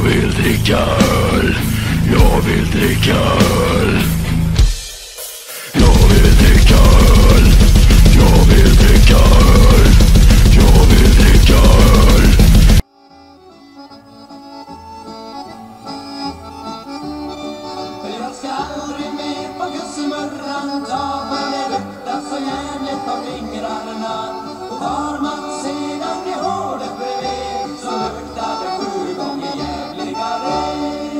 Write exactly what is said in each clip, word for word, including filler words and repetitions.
vill dricka öl. Jag vill dricka öl. Jag vill dricka öl. Jag vill dricka öl. Jag vill dricka öl. Jag ska aldrig mer på kussmurran ta vad det luktar så jävligt på fingrarna. Och tar man sedan i hålet bredvid så luktar det sju gånger jävligare.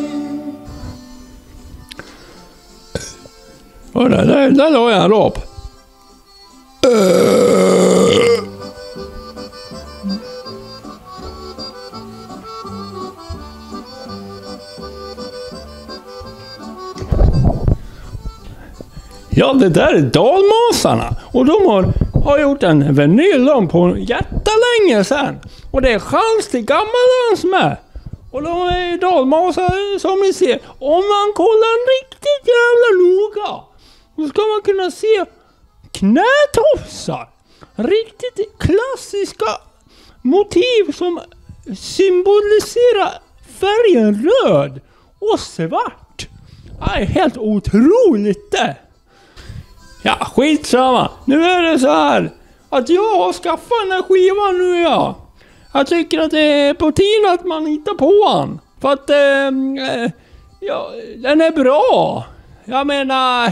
Och där, där, där la jag en rap. Ja, det där är dalmasarna. Och de har, har gjort en vinyl om på jättelänge sedan. Och det är chans till gammalans med. Och de är dalmasar som ni ser. Om man kollar riktigt jävla noga, då ska man kunna se knätofsar. Riktigt klassiska motiv som symboliserar färgen röd och svart. Det är helt otroligt det. Ja, skitsamma. Nu är det så här att jag har skaffat den här skivan nu, ja. Jag tycker att det är på tiden att man hittar på den. För att, eh, ja, den är bra. Jag menar...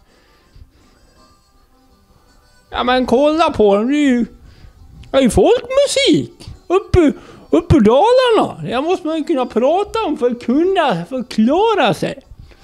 Ja, men kolla på den. Det är ju, det är ju folkmusik. Uppe, uppe i Dalarna. Det måste man kunna prata om för att kunna förklara sig.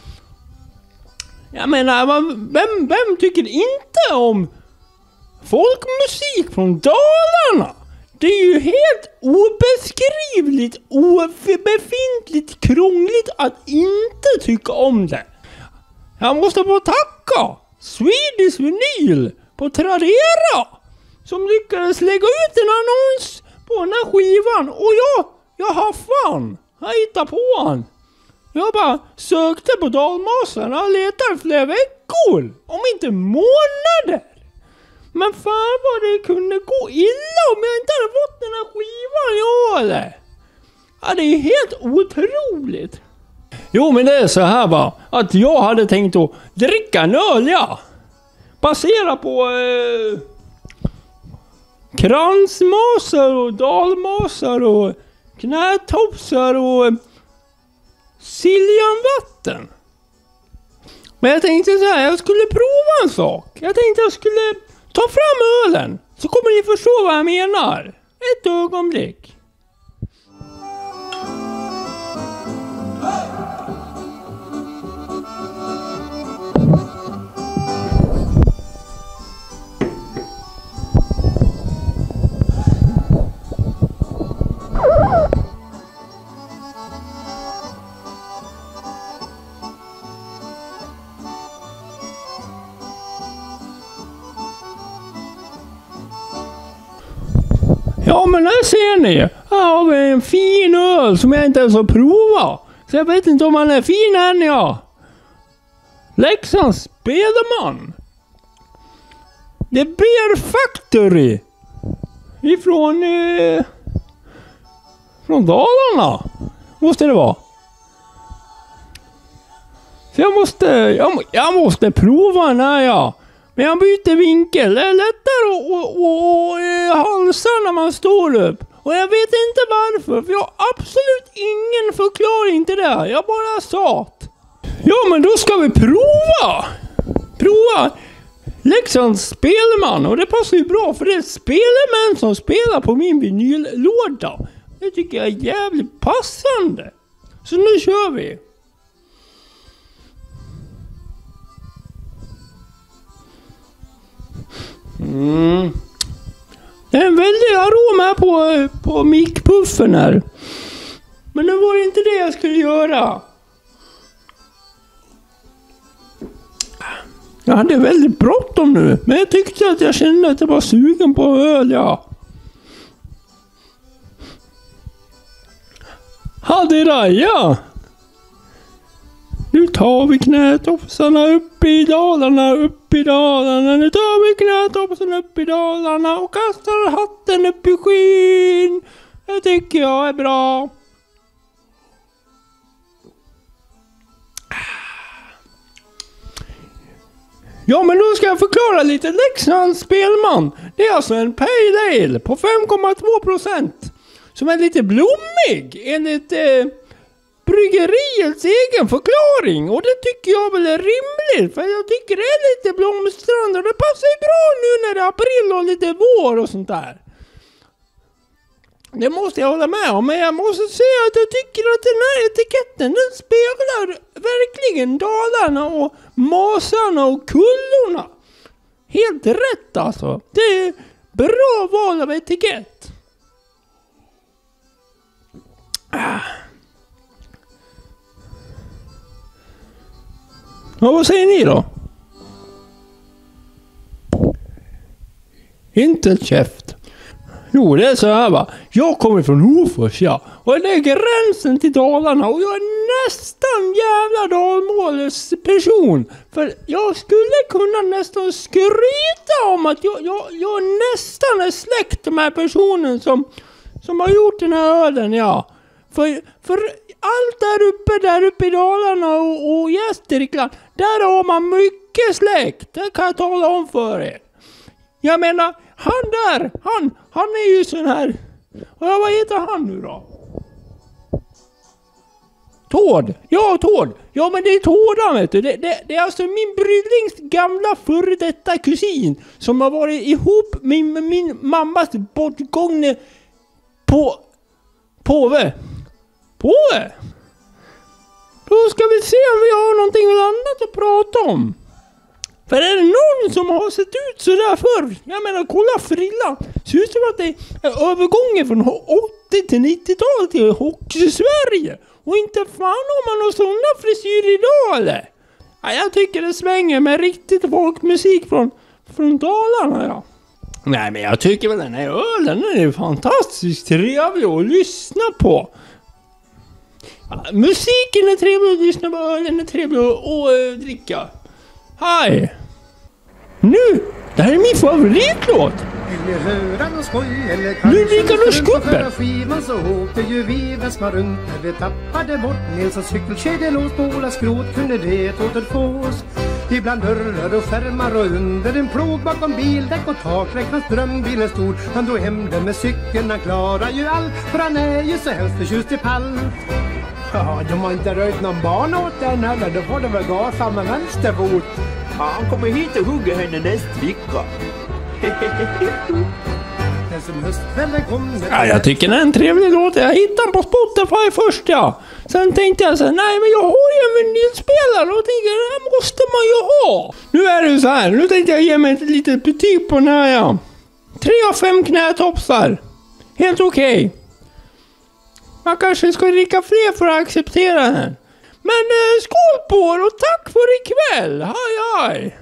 Jag menar, vem, vem tycker inte om folkmusik från Dalarna? Det är ju helt obeskrivligt, obefintligt krångligt att inte tycka om det. Jag måste bara tacka Swedish Vinyl på Tradera som lyckades lägga ut en annons på den här skivan. Och jag, jag har fan, jag hittar på den. Jag bara sökte på dalmasarna och letade flera veckor, om inte månader. Men fan vad det kunde gå illa om jag inte hade fått den här skivan, ja eller? Ja, det är helt otroligt. Jo, men det är så här bara, att jag hade tänkt att dricka en öl, ja. Basera på eh, kransmasar och dalmasar och knätopsar och eh, Siljanvatten. Men jag tänkte så här, jag skulle prova en sak. Jag tänkte jag skulle ta fram ölen. Så kommer ni förstå vad jag menar. Ett ögonblick. Ja, men här ser ni. Här har vi en fin öl som jag inte ens har provat. Så jag vet inte om han är fin än, ja. Leksands Spelman. The Beer Factory. Ifrån... Eh, från Dalarna. Måste det vara. Så jag måste... Jag, jag måste prova den här, ja. Men jag byter vinkel. Det är lättare att och, och, och, halsa när man står upp. Och jag vet inte varför. För jag har absolut ingen förklaring till det. Jag bara sa att... Ja, men då ska vi prova. Prova. Leksands Spelman. Och det passar ju bra. För det är Spelman som spelar på min vinyllåda. Det tycker jag är jävligt passande. Så nu kör vi. Mm. Det är en väldig arom här på, på mickpuffen här. Men det var inte det jag skulle göra. Jag hade väldigt bråttom nu. Men jag tyckte att jag kände att jag var sugen på öl, ja. Hade raja. Nu tar vi knätopsarna upp i Dalarna, upp i Dalarna. Nu tar vi knätopsarna upp i Dalarna och kastar hatten upp i skyn. Det tycker jag är bra. Ja, men då ska jag förklara lite. Leksands Spelman. Det är alltså en pale ale på fem komma två procent. Som är lite blommig enligt eh, bryggeriets egen förklaring. Och det tycker jag väl är rimligt. För jag tycker det är lite blomstrande. Och det passar ju bra nu när det är april och lite vår och sånt där. Det måste jag hålla med om. Men jag måste säga att jag tycker att den här etiketten, den speglar verkligen Dalarna och Masarna och Kullorna. Helt rätt alltså. Det är bra val av etikett. Ah. Ja, vad säger ni då? Inte ett käft. Jo, det är så här va. Jag kommer från Hofors, ja. Och det är gränsen till Dalarna. Och jag är nästan jävla dalmålets person. För jag skulle kunna nästan skryta om att jag, jag, jag nästan är släkt med personen som, som har gjort den här ölen, ja. För, för allt där uppe, där uppe i Dalarna och, och Gästrikland, där har man mycket släkt. Det kan jag tala om för er. Jag menar, han där, han, han är ju sån här... Ja, vad heter han nu då? Tård. Ja, Tård. Ja, men det är Tårdan, vet du. Det, det, det är alltså min brydlings gamla före detta kusin som har varit ihop med min, min mammas bortgångne på... Påve. Påve? Då ska vi se om vi har någonting annat att prata om. För är det någon som har sett ut så där förr? Jag menar, kolla frillan. Ser ut som att det är övergången från åttio till nittio-talet till Hockey-Sverige. Och inte fan om man har sådana frisyr idag, eller? Ja, jag tycker det svänger med riktigt folkmusik från, från Dalarna, ja. Nej, men jag tycker väl den här ölen är fantastiskt trevlig att lyssna på. Ja, musiken är trevlig att lyssna på, ölen är trevlig att, att äh, dricka. Hej! Nu! Det här är min favoritlåt! Ludvig och Skubbe! Skivan så åkte ju vi väsma runt när vi tappade bort Nilssons cykelkedjelås på Ola skrot kunde det återfås. Ibland dörrar och skärmar och under en plog bakom bildäck och takräknas drömbilen stor. Han drog hem den med cykeln, han klarar ju allt för han är ju så helst förtjust i pall. Ja, de har inte röjt någon barn åt den heller, då får de väl gasa med vänsterfot. Ja, han kommer hit och hugger henne nästa vecka. Ja, jag tycker det är en trevlig låt. Jag hittade den på Spotify först, ja. Sen tänkte jag så här, nej men jag har ju en vinylspelare och tänkte, det här måste man ju ha. Nu är det så här, nu tänkte jag ge mig ett litet betyg på den här, ja. Tre av fem knätopsar. Helt okej. Okay. Man kanske ska dricka fler för att acceptera den. Men eh, skål på er och tack för ikväll. Hej hej.